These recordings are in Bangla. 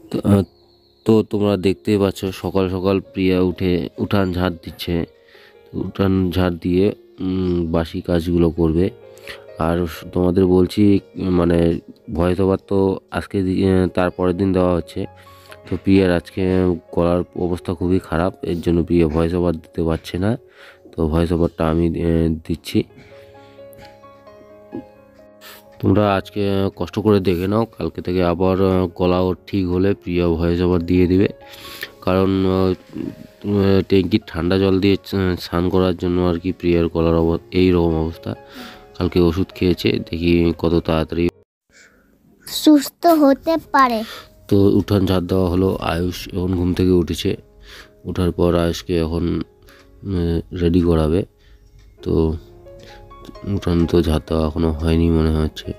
তো তো তোমরা দেখতেই পাচ্ছ সকাল সকাল প্রিয়া উঠান ঝাড় দিচ্ছে। উঠান ঝাড় দিয়ে বাসি কাজগুলো করবে। আর তোমাদের বলছি মানে ভয়েস ওভার তো আজকে তার পরের দিন দেওয়া হচ্ছে। তো প্রিয়ার আজকে গলার অবস্থা খুবই খারাপ, এর জন্য প্রিয়া ভয়েস ওভার দিতে পারছে না। তো ভয়েস ওভারটা আমি দিচ্ছি। তোমরা আজকে কষ্ট করে দেখে নাও, কালকে থেকে আবার গলা ওর ঠিক হলে প্রিয়া ভয়েস ওভার দিয়ে দিবে। কারণ ট্যাঙ্কির ঠান্ডা জল দিয়ে স্নান করার জন্য আর কি প্রিয়ার গলার এইরকম অবস্থা। কালকে ওষুধ খেয়েছে, দেখি কত তাড়াতাড়ি সুস্থ হতে পারে। তো উঠান ঝাড় দেওয়া হলো। আয়ুষ এখন ঘুম থেকে উঠেছে। ওঠার পর আয়ুষকে এখন রেডি করাবে। তো উঠান তো ঝাড় দেওয়া এখনো হয়নি মনে হচ্ছে।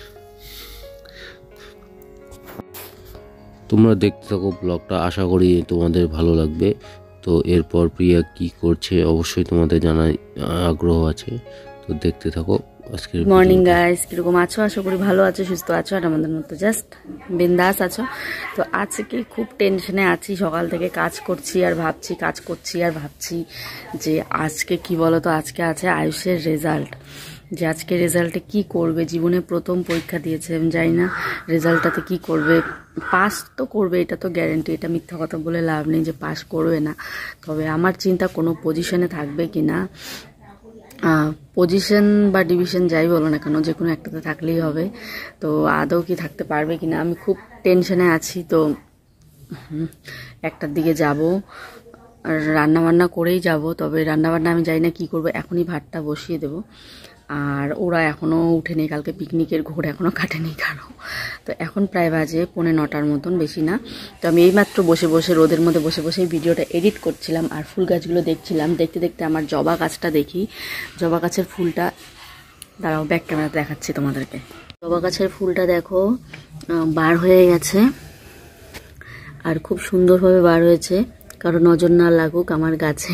তোমরা দেখতে থাকো ব্লগটা, আশা করি তোমাদের ভালো লাগবে। তো এরপর প্রিয়া কি করছে অবশ্যই তোমাদের জানার আগ্রহ আছে, তো দেখতে থাকো আজকের। মর্নিং গাইস, কিরকম আছো? আশা করি ভালো আছো, সুস্থ আছো, আর আমাদের মতো জাস্ট বিন্দাস আছো। তো আজকে খুব টেনশনে আছি, সকাল থেকে কাজ করছি আর ভাবছি, কাজ করছি আর ভাবছি যে আজকে কি বলো তো, আজকে আছে আয়ুষের রেজাল্ট। যে আজকে রেজাল্টে কি করবে, জীবনে প্রথম পরীক্ষা দিয়েছে, আমি জানি না রেজাল্টটাতে কি করবে। পাস তো করবে, এটা তো গ্যারেন্টি, এটা মিথ্যা কথা বলে লাভ নেই যে পাস করবে না। তবে আমার চিন্তা কোনো পজিশনে থাকবে কি না। পজিশন বা ডিভিশন যাই বলো না কেন, যে কোনো একটাতে থাকলেই হবে। তো আদৌ কি থাকতে পারবে কিনা আমি খুব টেনশনে আছি। তো একটার দিকে যাব, রান্না বান্না করেই যাব। তবে রান্না বান্না আমি জানি না কি করব, এখনই ভাতটা বসিয়ে দেব। আর ওরা এখনও উঠেনি, কালকে পিকনিকের ঘোর এখনও কাটেনি কারো। তো এখন প্রায় বাজে 9:45 মতন, বেশি না। তো আমি এইমাত্র বসে বসে রোদের মধ্যে বসে বসে ভিডিওটা এডিট করছিলাম আর ফুল গাছগুলো দেখছিলাম। দেখতে দেখতে আমার জবা গাছটা দেখি। জবা গাছের ফুলটা, দাঁড়াও ব্যাক ক্যামেরাতে দেখাচ্ছি তোমাদেরকে। জবা গাছের ফুলটা দেখো বার হয়ে গেছে, আর খুব সুন্দরভাবে বার হয়েছে। কারো নজর না লাগুক আমার গাছে।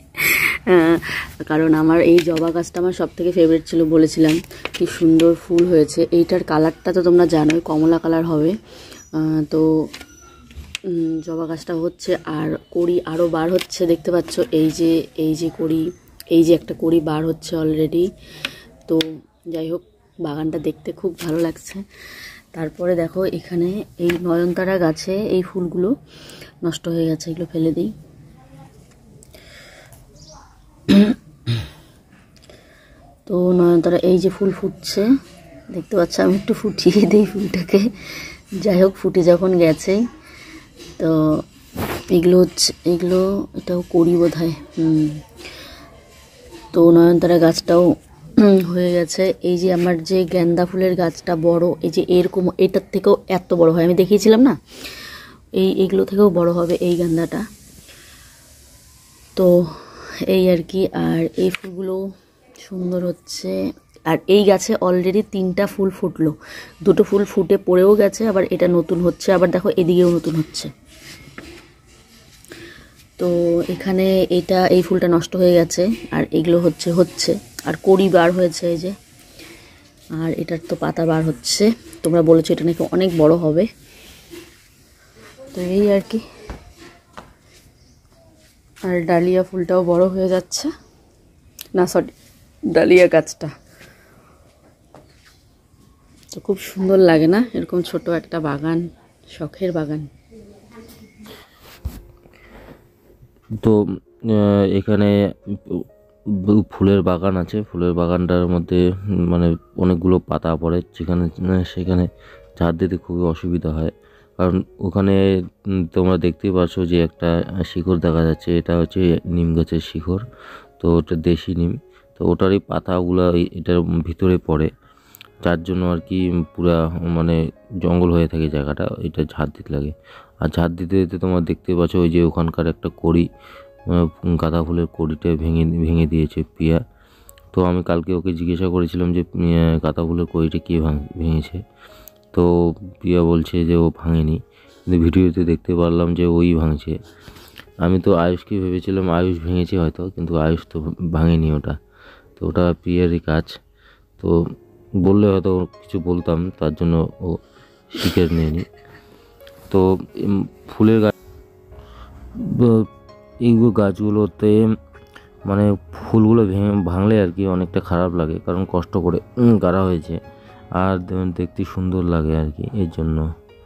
কারণ আমার এই জবা গাছটা আমার সব থেকে ফেভারিট ছিল, বলেছিলাম কি সুন্দর ফুল হয়েছে। এইটার কালারটা তো তোমরা জানোই, কমলা কালার হবে। তো জবা গাছটা হচ্ছে, আর কড়ি আরও বার হচ্ছে, দেখতে পাচ্ছ এই যে কড়ি, এই যে একটা কড়ি বার হচ্ছে অলরেডি। তো যাই হোক, বাগানটা দেখতে খুব ভালো লাগছে। তারপরে দেখো এখানে এই নয়নতারা গাছে এই ফুলগুলো নষ্ট হয়ে গেছে, এগুলো ফেলে দিই। তো নয়নতারা এই যে ফুল ফুটছে দেখতে পাচ্ছ, আমি একটু ফুটিয়ে দিই ফুলটাকে। যাই হোক, ফুটে যখন গেছে, তো এগুলো হচ্ছে, এটাও করি বোধ হয়। তো নয়নতারা গাছটাও হয়ে গেছে। এই যে আমার যে গেন্দা ফুলের গাছটা বড়, এই যে এরকম, এটার থেকেও এত বড় হয়, আমি দেখিয়েছিলাম না, এইগুলো থেকেও বড় হবে এই গেন্দাটা। তো এই আর কি। আর এই ফুলগুলো সুন্দর হচ্ছে। আর এই গাছে অলরেডি 3টা ফুল ফুটলো, 2টো ফুল ফুটে পড়েও গেছে, আবার এটা নতুন হচ্ছে, আবার দেখো এদিকেও নতুন হচ্ছে। তো এখানে এই ফুলটা নষ্ট হয়ে গেছে, আর এগুলো হচ্ছে আর কড়ি বার হয়েছে এই যে। আর এটার তো পাতা বার হচ্ছে, তোমরা বলেছো এটা নাকি অনেক বড় হবে। তো এই আর কি। আর ডালিয়া ফুলটাও বড় হয়ে যাচ্ছে, না সরি, ডালিয়া গাছটা। তো খুব সুন্দর লাগে না এরকম ছোট একটা বাগান, শখের বাগান। তো এখানে ফুলের বাগান আছে। ফুলের বাগানটার মধ্যে মানে অনেকগুলো পাতা পড়ে, সেখানে ঝাড় দিতে খুবই অসুবিধা হয়। কারণ ওখানে তোমরা দেখতেই পাচ্ছ যে একটা শিকড় দেখা যাচ্ছে, এটা হচ্ছে নিম গাছের শিকড়। তো ওটা দেশি নিম, তো ওটারই পাতাগুলো এটার ভিতরে পড়ে, যার জন্য আর কি পুরা মানে জঙ্গল হয়ে থাকে জায়গাটা, এটা ঝাড় দিতে লাগে। আর ঝাড় দিতে দিতে তোমরা দেখতে পাচ্ছ ওই যে ওখানকার একটা কড়ি, গাঁদা ফুলের কড়িটা ভেঙে দিয়েছে প্রিয়া। তো আমি কালকে ওকে জিজ্ঞাসা করেছিলাম যে গাঁদা ফুলের কড়িটা কে ভেঙেছে। তো প্রিয়া বলছে যে ও ভাঙেনি, কিন্তু ভিডিওতে দেখতে পারলাম যে ওই ভাঙছে। আমি তো আয়ুষকে ভেবেছিলাম আয়ুষ ভেঙেছে হয়তো, কিন্তু আয়ুষ তো ভাঙেনি ওটা। তো ওটা প্রিয়ারই কাজ। তো বললে হয়তো কিছু বলতাম, তার জন্য ও স্বীকার নেয়নি। তো ফুলের গাছ, এইগুলো গাছগুলোতে মানে ফুলগুলো ভাঙলে আর কি অনেকটা খারাপ লাগে, কারণ কষ্ট করে গাড়া হয়েছে, আর দেখতে সুন্দর লাগে আর কি। এর জন্য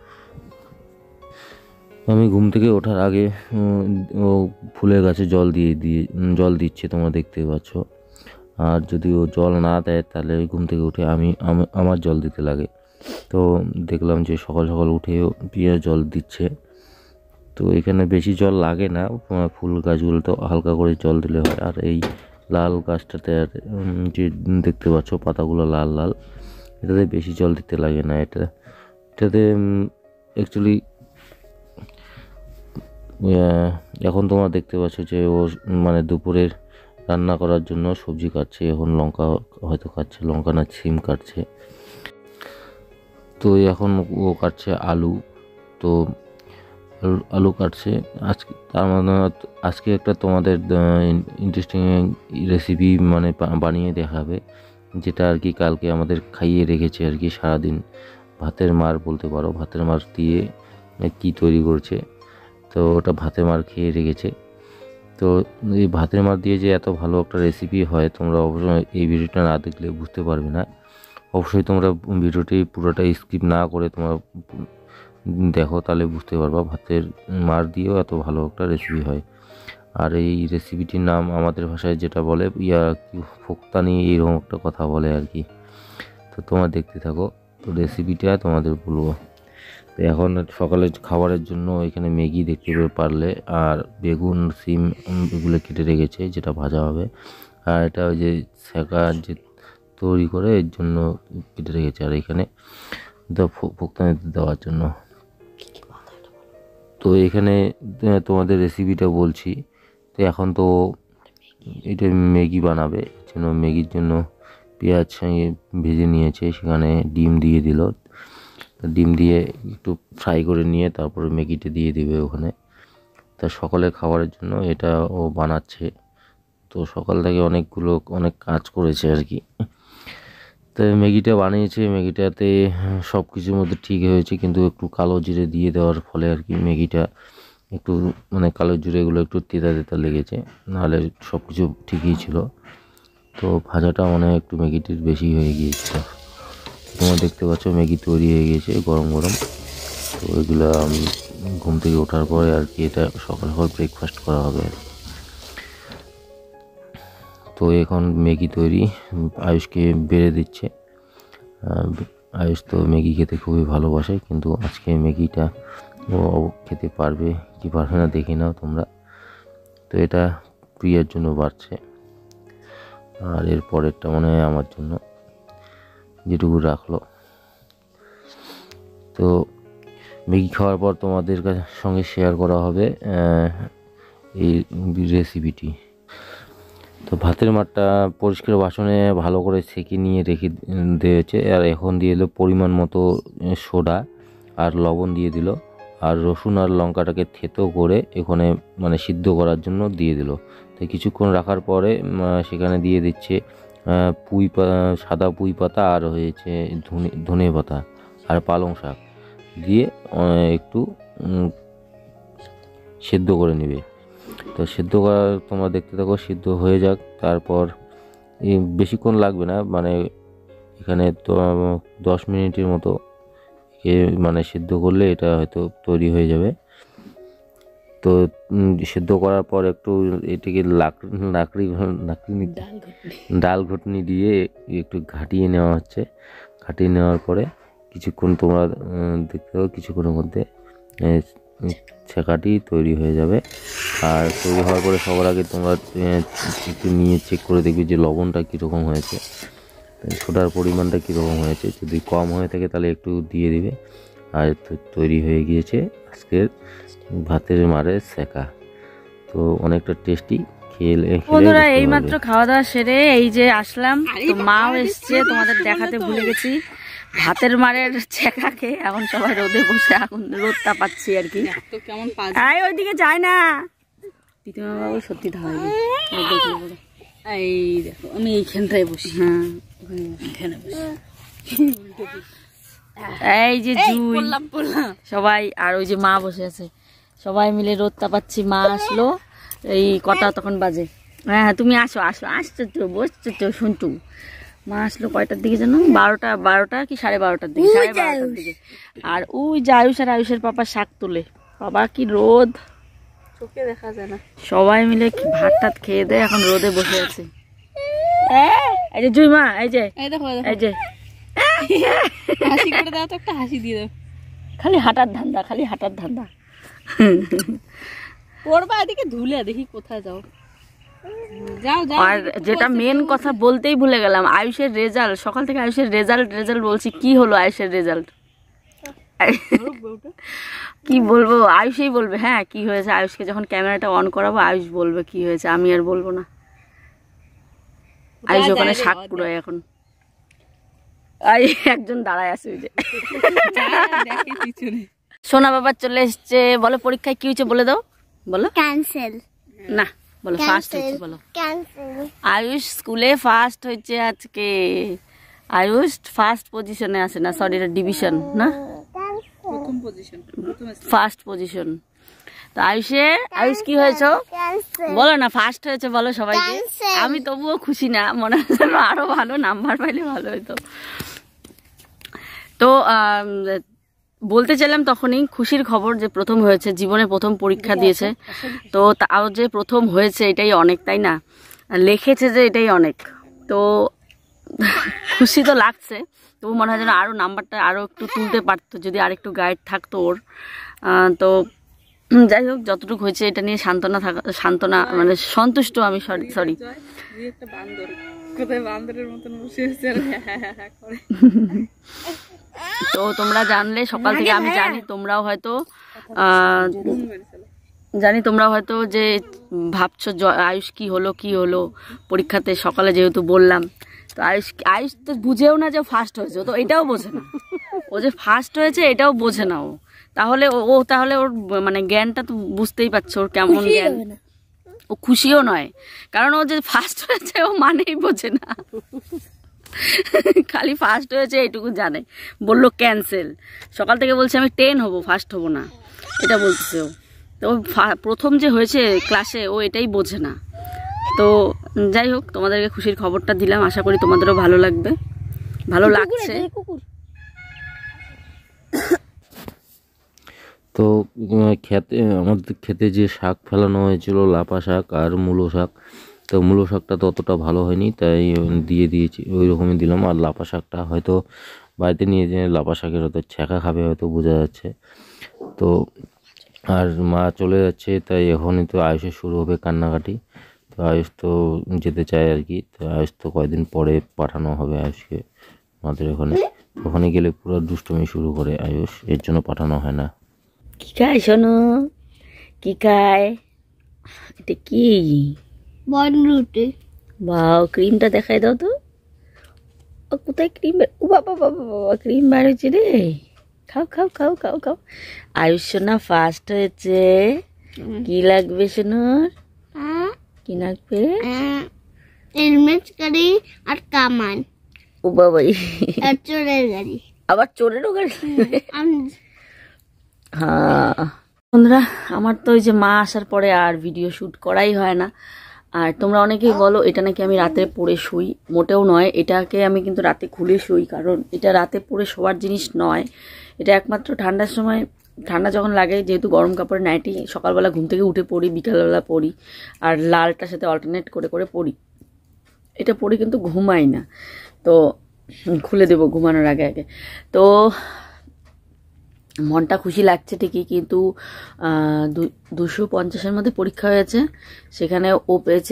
আমি ঘুম থেকে ওঠার আগে ও ফুলের গাছে জল দিচ্ছে, তোমরা দেখতে পাচ্ছ। আর যদি ও জল না দেয় তাহলে ঘুম থেকে উঠে আমার জল দিতে লাগে। তো দেখলাম যে সকাল সকাল উঠেও পিয়া জল দিচ্ছে। তো এখানে বেশি জল লাগে না, ফুল গাছগুলো তো হালকা করে জল দিলে হয়। আর এই লাল গাছটাতে আর যে দেখতে পাচ্ছ পাতাগুলো লাল লাল, এটাতে বেশি জল দিতে লাগে না। এটাতে অ্যাকচুয়ালি এখন তোমরা দেখতে পাচ্ছ যে ও মানে দুপুরের রান্না করার জন্য সবজি কাটছে। এখন লঙ্কা হয়তো কাটছে, লঙ্কা না সিম কাটছে। তো এখন ও কাটছে আলু। তো আলু কাটছে আজকে। তার মানে আজকে একটা তোমাদের ইন্টারেস্টিং রেসিপি মানে বানিয়ে দেখাবে, যেটা আর কি কালকে আমাদের খাইয়ে রেখেছে আর কি সারাদিন। ভাতের মার বলতে পারো, ভাতের মার দিয়ে কি তৈরি করছে। তো ওটা ভাতের মার খেয়ে রেখেছে। তো এই ভাতের মার দিয়ে যে এত ভালো একটা রেসিপি হয়, তোমরা অবশ্যই এই ভিডিওটা না দেখলে বুঝতে পারবে না। অবশ্যই তোমরা ভিডিওটি পুরোটা স্কিপ না করে তোমরা দেখো, তাহলে বুঝতে পারবা ভাতের মার দিয়েও এত ভালো একটা রেসিপি হয়। আর এই রেসিপিটির নাম আমাদের ভাষায় যেটা বলে ফোক্তানি, এইরকম একটা কথা বলে আর কি। তো তোমরা দেখতে থাকো, তো রেসিপিটা তোমাদের বলবো। তো এখন সকালের খাবারের জন্য এখানে ম্যাগি দেখতে পারলে, আর বেগুন সিম এগুলো কেটে রেখেছে, যেটা ভাজা হবে। আর এটা ওই যে সেকা যে তৈরি করে এর জন্য কেটে রেখেছে। আর এখানে ফোক্তানিতে দেওয়ার জন্য। তো এখানে তোমাদের রেসিপিটা বলছি। তো এখন তো এটা ম্যাগি বানাবে, এর জন্য ম্যাগির জন্য পেঁয়াজ ভেজে নিয়েছে, সেখানে ডিম দিয়ে দিল। ডিম দিয়ে একটু ফ্রাই করে নিয়ে তারপরে ম্যাগিটা দিয়ে দিবে ওখানে। তা সকালের খাবারের জন্য এটা ও বানাচ্ছে। তো সকাল থেকে অনেক কাজ করেছে আর কি। তো ম্যাগিটা বানিয়েছে, ম্যাগিটাতে সব কিছুর মধ্যে ঠিক হয়েছে, কিন্তু একটু কালো জিরে দিয়ে দেওয়ার ফলে আর কি ম্যাগিটা একটু মানে কালো জিরেগুলো একটু তেতা তেতা লেগেছে, নাহলে সব কিছু ঠিকই ছিল। তো ভাজাটা মনে হয় একটু ম্যাগিটির বেশি হয়ে গিয়েছিল। তোমরা দেখতে পাচ্ছ ম্যাগি তৈরি হয়ে গিয়েছে গরম গরম। তো এগুলো আমি ঘুম থেকে ওঠার পরে আর কি এটা সকাল সকাল ব্রেকফাস্ট করা হবে আর কি। তো এখন ম্যাগি তৈরি, আয়ুষকে বেড়ে দিচ্ছে। আয়ুষ তো ম্যাগি খেতে খুবই ভালোবাসে, কিন্তু আজকে ম্যাগিটা ও খেতে পারবে কি পারবে না দেখে নাও তোমরা। তো এটা প্রিয়ার জন্য বাড়ছে, আর এর পরেরটা মনে হয় আমার জন্য, যেটুকু রাখলো। তো ম্যাগি খাওয়ার পর তোমাদের সঙ্গে শেয়ার করা হবে এই রেসিপিটি। তো ভাতের মারটা পরিষ্কার বাসনে ভালো করে ছেঁকে নিয়ে রেখে দিয়েছে। আর এখন দিয়ে দিল পরিমাণ মতো সোডা আর লবণ দিয়ে দিল, আর রসুন আর লঙ্কাটাকে থেতো করে এখানে মানে সিদ্ধ করার জন্য দিয়ে দিল। তো কিছুক্ষণ রাখার পরে সেখানে দিয়ে দিচ্ছে সাদা পুঁই পাতা, আর হয়েছে ধনে পাতা আর পালং শাক দিয়ে একটু সেদ্ধ করে নেবে। তো সিদ্ধ করা তোমরা দেখতে থাকো, সিদ্ধ হয়ে যাক। তারপর বেশিক্ষণ লাগবে না, মানে এখানে তো 10 মিনিটের মতো মানে সিদ্ধ করলে এটা হয়তো তৈরি হয়ে যাবে। তো সিদ্ধ করার পর একটু এটাকে ডাল ঘুটনি দিয়ে একটু ঘাটিয়ে নেওয়া হচ্ছে। ঘাটিয়ে নেওয়ার পরে কিছুক্ষণ তোমরা দেখতে পাবো, কিছুক্ষণের মধ্যে ছেঁকাটি তৈরি হয়ে যাবে। আর তৈরি হওয়ার পরে সবার আগে তোমরা একটু নিয়ে চেক করে দেখবে যে লবণটা কীরকম হয়েছে, সোডার পরিমাণটা কীরকম হয়েছে। যদি কম হয়ে থাকে তাহলে একটু দিয়ে দিবে। আর তৈরি হয়ে গিয়েছে আজকের ভাতের মারের ছেঁকা। তো অনেকটা টেস্টি, বন্ধুরা এইমাত্র খাওয়া দাওয়া সেরে এই যে আসলাম। তো মাও এসছে, তোমাদের দেখাতে ভুলে গেছি ভাতের মারের ছেঁকাকে। এখন সবাই রোদে বসে এখন রোদ তাপাচ্ছি আর কি। ওইদিকে যায় না, প্রীতিমা বাবু সত্যি ধাওয়াই। এই দেখো আমি এইখানটায় বসি। হ্যাঁ এখানে বসি। এই যে জুই সবাই, আর ওই যে মা বসে আছে, সবাই মিলে রোদ তাপাচ্ছি। মা আসলো এই কটা তখন বাজে, হ্যাঁ তুমি আসো আসো, আসছো তো, বসছো তো শুনটু। মা আসলো কয়টার দিকে যেন, 12টা কি 12:30টার দিকে, 12:30টার দিকে। আর ওই যে আয়ুষ আর আয়ুষের পাপা শাক তোলে, বাবা কি রোদ, চোখে দেখা যায় না। সবাই মিলে ভাত টাত খেয়ে দেয়, এখন রোদে বসে আছে। এই যে জুই মা, এই যে এই যে হাসি করে দাও তো, একটা হাসি দিয়ে দাও। খালি হাঁটার ধান্দা, খালি হাঁটার ধান্দা। পড়বা এদিকে ধুলে, দেখি কোথায় যাও। আর যেটা মেন কথা বলতেই ভুলে গেলাম, আয়ুষের রেজাল্ট। সকাল থেকে আয়ুষের রেজাল্ট বলছি, কি হলো আয়ুষের রেজাল্ট? কি বলবো, আয়ুষই বলবে। হ্যাঁ কি হয়েছে, আয়ুষকে যখন ক্যামেরাটা অন করাবো আয়ুষ বলবে কি হয়েছে, আমি আর বলবো না। আয়ুষ ওখানে শাক পুরোয় এখন। একজন দাঁড়ায় আছে ওই যে সোনা বাবা চলে এসছে। বলো পরীক্ষায় কি হয়েছে বলে দাও, বলো। ক্যান্সেল না বলো ফার্স্ট হয়েছে, বলো। আয়ুষ স্কুলে ফার্স্ট হয়েছে আজকে। আয়ুষ ফার্স্ট পজিশনে আছে, না সরি এটা ডিভিশন না, ফার্স্ট পজিশন। তো আয়ুষ কি হয়েছে বলো না, ফার্স্ট হয়েছে বলো সবাইকে। আমি তবুও খুশি না, মনে হচ্ছে আরো ভালো নাম্বার পাইলে ভালো হতো। তো বলতে চাইলাম তখনই খুশির খবর যে প্রথম হয়েছে, জীবনে প্রথম পরীক্ষা দিয়েছে। তো তাও যে প্রথম হয়েছে এটাই অনেক, তাই না? লিখেছে যে এটাই অনেক। তো খুশি তো লাগছে, তবু মনে হয় যেন আরও নাম্বারটা আরও একটু তুলতে পারতো, যদি আর একটু গাইড থাকতো ওর। তো যাই হোক যতটুকু হয়েছে এটা নিয়ে সান্ত্বনা মানে সন্তুষ্ট আমি। সরি তো তোমরা জানলে সকাল থেকে, আমি জানি তোমরাও হয়তো যে ভাবছো আয়ুষ কি হলো পরীক্ষাতে। সকালে যেহেতু বললাম, তো আয়ুষ তো বুঝেও না যে ফার্স্ট হয়েছে, তো এটাও বোঝে না। ও যে ফার্স্ট হয়েছে এটাও বোঝে না ও। তাহলে ওর মানে জ্ঞানটা তো বুঝতেই পারছো ওর কেমন জ্ঞান। ও খুশিও নয়, কারণ ও যে ফার্স্ট হয়েছে ও মানেই বোঝে না, খালি ফার্স্ট হয়েছে এইটুকু জানে। বললো ক্যান্সেল, সকাল থেকে বলছে আমি 10 হবো, ফার্স্ট হবো না, এটা বলছে ও। তো প্রথম যে হয়েছে ক্লাসে ও এটাই বোঝে না। তো যাই হোক তোমাদেরকে খুশির খবরটা দিলাম, আশা করি তোমাদেরও ভালো লাগবে, ভালো লাগছে। তো আমাদের খেতে যে শাক ফেলানো হয়েছিল, লাপা শাক আর মূলো শাক, তো মূলো শাকটা তো অতটা ভালো হয়নি, তাই দিয়েছি, ওই রকমই দিলাম। আর লাপা শাকটা হয়তো বাড়িতে নিয়ে যেয়ে লাপা শাকের হয়তো ছ্যাঁকা খাবে, হয়তো বোঝা যাচ্ছে। তো আর মা চলে যাচ্ছে, তাই এখনই তো আয়ুষের শুরু হবে কান্নাকাটি। তো আয়ুষ তো যেতে চায় আর কি, তো আয়ুষ তো কয়েকদিন পরে পাঠানো হবে আয়ুষকে আমাদের ওখানে গেলে পুরো দুষ্টুমি শুরু করে আয়ুষ, এর জন্য পাঠানো হয় না। কি খায় শোনো, কি খায়? এটা কি? বনরুটি। বাহ, ক্রিমটা দেখাই দাও তো। ও কোথায় ক্রিম? ও বাবা বাবা বাবা, ক্রিম বার হয়েছে রে। খাও খাও খাও খাও খাও। আয়ুষ সোনা ফার্স্ট হয়েছে। কি লাগবে সোনার? কি লাগবে? হেলমেট গাড়ি আর কামান। ও বাবা, চোরের গাড়ি। আবার চোরেরও গাড়ি? হ্যাঁ বন্ধুরা, আমার তো ওই যে মা আসার পরে আর ভিডিও শ্যুট করাই হয় না। আর তোমরা অনেকেই বলো এটা নাকি আমি রাতে পরে শুই, মোটেও নয়। এটাকে আমি কিন্তু রাতে খুলে শুই, কারণ এটা রাতে পরে শোয়ার জিনিস নয়। এটা একমাত্র ঠান্ডার সময়, ঠান্ডা যখন লাগে, যেহেতু গরম কাপড়ে নাইটি সকালবেলা ঘুম থেকে উঠে পরি, বিকালবেলা পরি, আর লালটার সাথে অল্টারনেট করে করে পরি। এটা পরে কিন্তু ঘুমাই না, তো খুলে দেবো ঘুমানোর আগে আগে। তো মনটা খুশি লাগছে ঠিকই, কিন্তু 250-এর মধ্যে পরীক্ষা হয়েছে, সেখানে ও পেয়েছে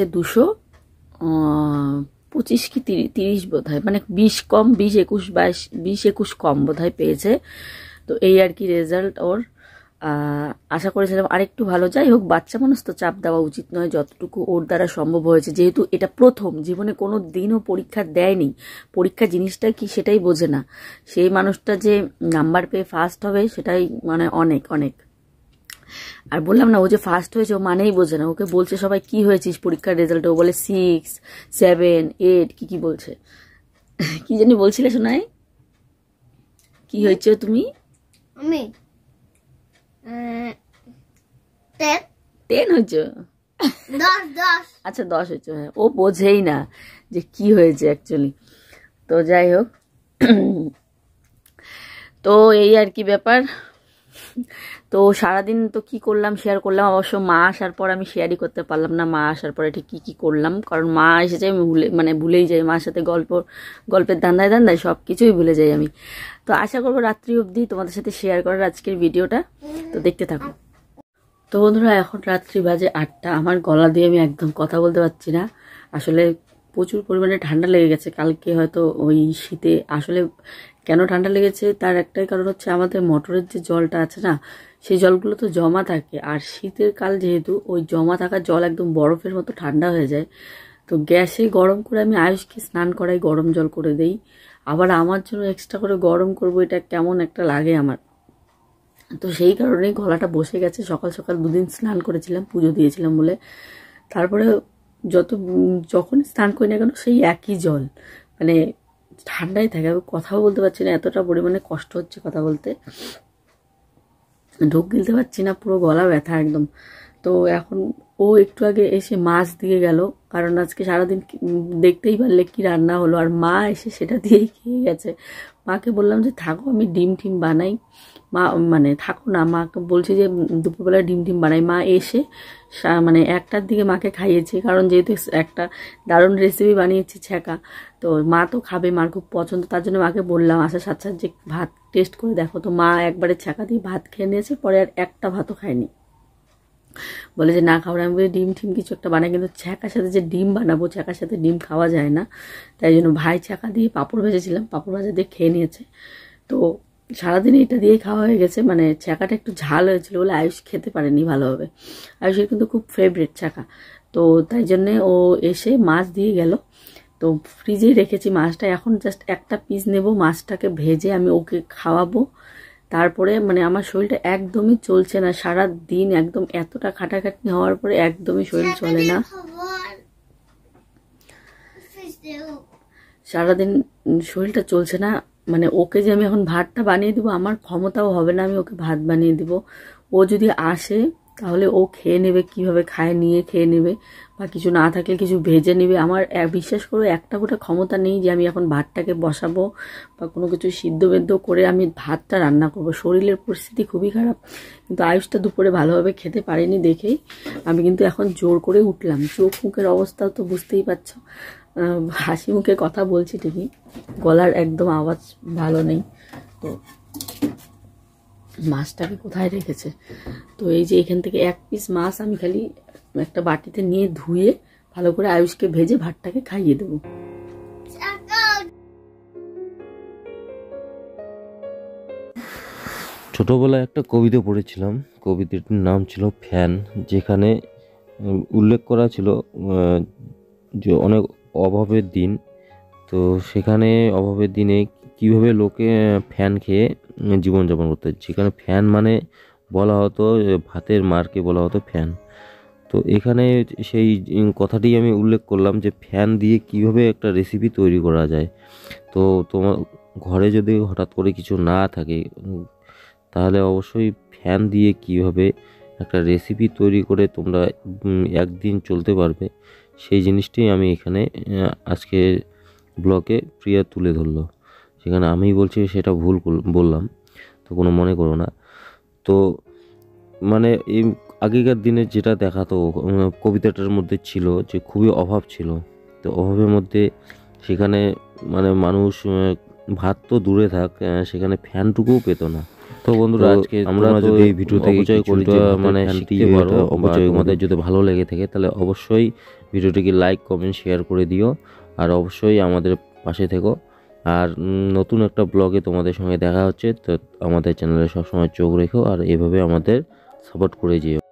225 কি 30 বোধ হয়, মানে 20 কম, 20-21 কম বোধ হয় পেয়েছে। তো এই আর কি রেজাল্ট ওর। আশা করেছিলাম আরেকটু ভালো। যাই হোক, বাচ্চা মানুষ তো চাপ দেওয়া উচিত নয়, যতটুকু ওর দ্বারা সম্ভব হয়েছে। যেহেতু এটা প্রথম, জীবনে কোনো দিনও পরীক্ষা দেয়নি, পরীক্ষা জিনিসটা কি সেটাই বোঝে না, সেই মানুষটা যে নাম্বার পেয়ে ফার্স্ট হবে সেটাই মানে অনেক অনেক। আর বললাম না, ও যে ফার্স্ট হয়েছে ও মানেই বোঝে না। ওকে বলছে সবাই কি হয়েছিস পরীক্ষার রেজাল্টে, ও বলে 6, 7, 8 কি বলছে, কি জানি বলছিলে শোনাই, কি কি হয়েছে তুমি? আমি 10 10 হয়েছে? 10 আচ্ছা 10 হয়েছে। হ্যাঁ, ও বোঝেই না যে কি হয়েছে অ্যাকচুয়ালি। তো যাই হোক, তো এই আর কি ব্যাপার। তো সারাদিন তো কি করলাম শেয়ার করলাম, অবশ্য মা আসার পর আমি শেয়ারই করতে পারলাম না মা আসার পরে ঠিক কী কী করলাম, কারণ মা এসেছে আমি ভুলেই যাই, মার সাথে গল্পের ধান্দায় সব কিছুই ভুলে যাই আমি। তো আশা করবো রাত্রি অবধি তোমাদের সাথে শেয়ার করার আজকের ভিডিওটা, তো দেখতে থাকো। তো বন্ধুরা এখন রাত্রি বাজে 8টা, আমার গলা দিয়ে আমি একদম কথা বলতে পারছি না, আসলে প্রচুর পরিমাণে ঠান্ডা লেগে গেছে। কালকে হয়তো ওই শীতে, আসলে কেন ঠান্ডা লেগেছে তার একটাই কারণ হচ্ছে আমাদের মোটরের যে জলটা আছে না, সেই জলগুলো তো জমা থাকে, আর শীতের কাল যেহেতু ওই জমা থাকা জল একদম বরফের মতো ঠান্ডা হয়ে যায়। তো গ্যাসে গরম করে আমি আয়ুষকে স্নান করাই, গরম জল করে দেই, আবার আমার জন্য এক্সট্রা করে গরম করবো, এটা কেমন একটা লাগে আমার। তো সেই কারণেই গলাটা বসে গেছে। সকাল সকাল 2 দিন স্নান করেছিলাম, পুজো দিয়েছিলাম বলে, তারপরে যখন স্নান করি না কেন সেই একই জল, মানে ঠান্ডাই থাকে, আমি কথাও বলতে পারছি না, এতটা পরিমাণে কষ্ট হচ্ছে কথা বলতে, ঢোক গিলতে পারছি না, পুরো গলা ব্যথা একদম। তো এখন ও একটু আগে এসে মাছ দিয়ে গেল, কারণ আজকে সারাদিন দেখতেই পারলে কি রান্না হলো, আর মা এসে সেটা দিয়েই খেয়ে গেছে। মাকে বললাম যে থাকো আমি ডিম টিম বানাই, মা মানে থাকো না, মাকে বলছি যে দুপুরবেলা ডিম টিম বানাই। মা এসে মানে 1টার দিকে মাকে খাইয়েছে, কারণ যেহেতু একটা দারুণ রেসিপি বানিয়েছি ছ্যাঁকা, তো মা তো খাবে, মার খুব পছন্দ, তার জন্য মাকে বললাম আসার সাথে সাথে যে ভাত টেস্ট করে দেখো। তো মা একবারে ছ্যাঁকা দিয়ে ভাত খেয়ে নিয়েছে, পরে আর একটা ভাতও খায়নি, বলে যে না খাবার। আমি বলি ডিম টিম কিছু একটা বানাই, কিন্তু ছ্যাঁকার সাথে যে ডিম বানাবো, ছ্যাঁকার সাথে ডিম খাওয়া যায় না, তাই জন্য ভাই ছ্যাঁকা দিয়ে পাঁপড় ভেজেছিলাম, পাঁপড় ভাজা দিয়ে খেয়ে নিয়েছে। তো সারাদিন এটা দিয়েই খাওয়া হয়ে গেছে, মানে ছ্যাঁকাটা একটু ঝাল হয়েছিল বলে আয়ুষ খেতে পারেনি ভালোভাবে, আয়ুষের কিন্তু খুব ফেভারিট ছ্যাঁকা। তো তাই জন্যে ও এসে মাছ দিয়ে গেল, তো ফ্রিজেই রেখেছি মাছটা, এখন জাস্ট একটা পিস নেব, মাছটাকে ভেজে আমি ওকে খাওয়াবো। তারপরে মানে আমার শরীরটা একদমই চলছে না, সারা দিন একদম এতটা খাটাখাটনি হওয়ার পরে একদমই শরীর চলে না, সারাদিন শরীরটা চলছে না। মানে ওকে যে আমি এখন ভাতটা বানিয়ে দিব, আমার ক্ষমতাও হবে না আমি ওকে ভাত বানিয়ে দিব। ও যদি আসে তাহলে ও খেয়ে নেবে, কিভাবে খায় নিয়ে খেয়ে নেবে, বা কিছু না থাকলে কিছু ভেজে নেবে। আমার বিশ্বাস করো একটা গোটা ক্ষমতা নেই যে আমি এখন ভাতটাকে বসাবো বা কোনো কিছু সিদ্ধ বেদ্ধ করে আমি ভাতটা রান্না করব। শরীরের পরিস্থিতি খুবই খারাপ, কিন্তু আয়ুষটা দুপুরে ভালোভাবে খেতে পারেনি দেখেই আমি কিন্তু এখন জোর করে উঠলাম। চোখ মুখের অবস্থাও তো বুঝতেই পারছো, হাসি মুখে কথা বলছি ঠিকই, গলার একদম আওয়াজ ভালো নেই। তো মাছটাকে কোথায় রেখেছে, তো এই যে এখান থেকে 1 পিস মাছ আমি খালি একটা বাটিতে নিয়ে ধুয়ে ভালো করে আয়ুষকে ভেজে ভাতটাকে খাইয়ে দেবো। ছোটবেলায় একটা কবিতা পড়েছিলাম, কবিতাটির নাম ছিল ফ্যান, যেখানে উল্লেখ করা ছিল যে অনেক অভাবের দিন, তো সেখানে অভাবের দিনে কিভাবে লোকে ফ্যান খেয়ে জীবনযাপন করতে, যেখানে ফ্যান মানে বলা হতো ভাতের মারকে বলা হতো ফ্যান। তো এখানে সেই কথাটি আমি উল্লেখ করলাম যে ফ্যান দিয়ে কিভাবে একটা রেসিপি তৈরি করা যায়। তো তোমার ঘরে যদি হঠাৎ করে কিছু না থাকে তাহলে অবশ্যই ফ্যান দিয়ে কিভাবে একটা রেসিপি তৈরি করে তোমরা একদিন চলতে পারবে, সেই জিনিসটি আমি এখানে আজকে ব্লগে প্রিয়া তুলে ধরলো। সেখানে আমি বলছি সেটা ভুল বললাম, তো কোনো মনে করো না। তো মানে এই আগেকার দিনে যেটা দেখাতো কবিতাটার মধ্যে ছিল যে খুবই অভাব ছিল, তো অভাবের মধ্যে সেখানে মানে মানুষ ভাত তো দূরে থাক, সেখানে ফ্যানটুকুও পেত না। তো বন্ধুরা আজকে আমরা যদি এই ভিডিও থেকে অপচয় করি মানে শিখতে পারো, অপচয় তোমাদের যদি ভালো লেগে থাকে তাহলে অবশ্যই ভিডিওটিকে লাইক কমেন্ট শেয়ার করে দিও, আর অবশ্যই আমাদের পাশে থেকো। আর নতুন একটা ব্লগে তোমাদের সঙ্গে দেখা হচ্ছে, তো আমাদের চ্যানেলে সবসময় চোখ রেখো আর এভাবে আমাদের সাপোর্ট করে যেও।